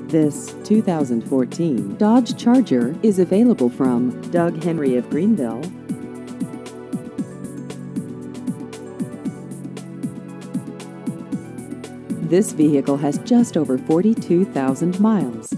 This 2014 Dodge Charger is available from Doug Henry of Greenville. This vehicle has just over 42,000 miles.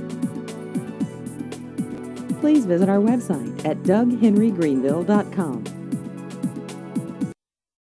Please visit our website at doughenrygreenville.com.